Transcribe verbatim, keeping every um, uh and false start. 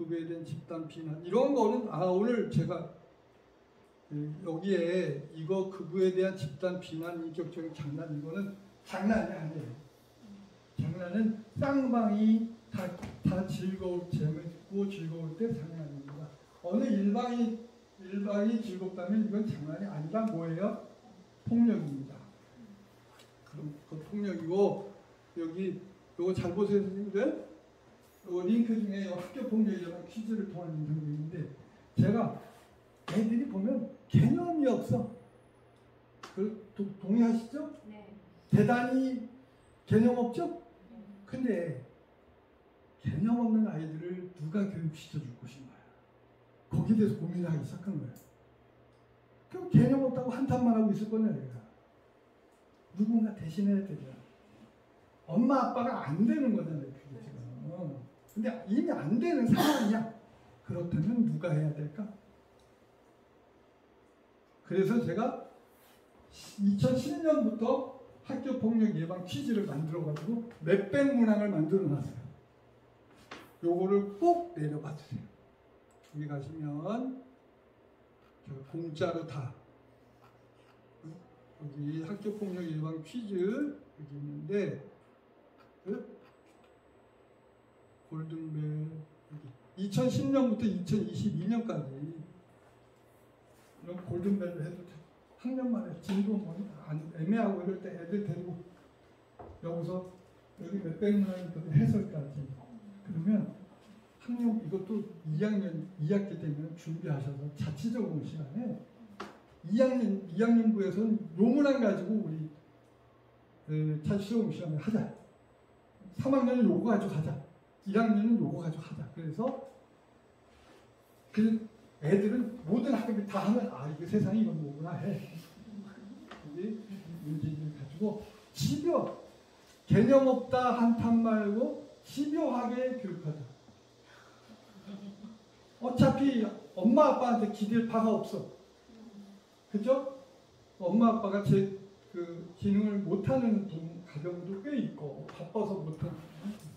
극우에 대한 집단 비난 이런 거는 아 오늘 제가 여기에 이거 극우에 대한 집단 비난 인격적인 장난 이거는 장난이 아니에요. 장난은 쌍방이 다, 다 즐거울 재밌고 즐거울 때 장난입니다. 어느 일방이 일방이 즐겁다면 이건 장난이 아니라 뭐예요? 폭력입니다. 그럼 그 폭력이고 여기 요거 잘 보세요 선생님들. 요 링크 중에 학교 폭력이라는 퀴즈를 통한 인상인데 제가 애들이 보면 개념이 없어. 그 도, 동의하시죠? 네. 대단히 개념 없죠? 네. 근데 개념 없는 아이들을 누가 교육시켜줄 것인가요? 거기에 대해서 고민하기 시작한 거예요. 그럼 개념 없다고 한탄만 하고 있을 거냐 내가. 누군가 대신해야 되잖아. 엄마 아빠가 안 되는 거잖아요. 그게 지금. 어. 근데 이미 안 되는 상황이야. 그렇다면 누가 해야 될까? 그래서 제가 이천십 년부터 학교폭력 예방 퀴즈를 만들어가지고 몇백 문항을 만들어 놨어요. 요거를 꼭 내려봐 주세요. 여기 가시면 공짜로 다 여기 학교폭력 예방 퀴즈 여기 있는데 골든벨 여기 이천십 년부터 이천이십이 년까지 이런 골든벨을 해도 돼. 학년 만에 진도 뭐 애매하고 이럴 때 애들 데리고 여기서 여기 몇백 문항이거든 해설까지. 그러면 학년 이것도 이 학년 이 학기 되면 준비하셔서 자치적으로 시간에 이 학년 이 학년부에서는 요 문항 가지고 우리 그 자치적으로 시간에 하자. 삼 학년은 요거 가지고 하자. 일 학년은 요거 가지고 하자. 그래서 그 애들은 모든 학급이 다 하면 아 이게 세상이 이건 뭐구나 해. 이게 문제를 가지고 집요 개념 없다 한탄 말고 집요하게 교육하자. 어차피 엄마 아빠한테 기댈 바가 없어. 그죠? 엄마 아빠가 제 그 기능을 못하는 가정도 꽤 있고 바빠서 못하는